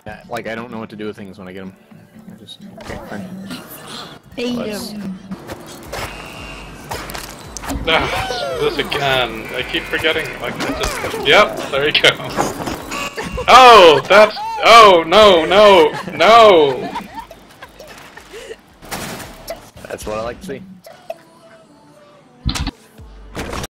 Like, I don't know what to do with things when I get them. I just... Okay, fine. This again. I keep forgetting. Like, I just... Yep, there you go. Oh, that's... Oh, no, no, no! That's what I like to see.